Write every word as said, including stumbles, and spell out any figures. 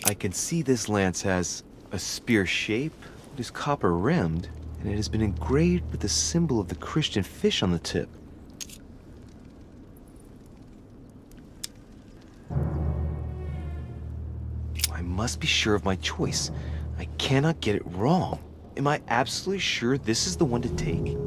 I can see this lance has a spear shape, it is copper-rimmed, and it has been engraved with the symbol of the Christian fish on the tip. I must be sure of my choice. I cannot get it wrong. Am I absolutely sure this is the one to take?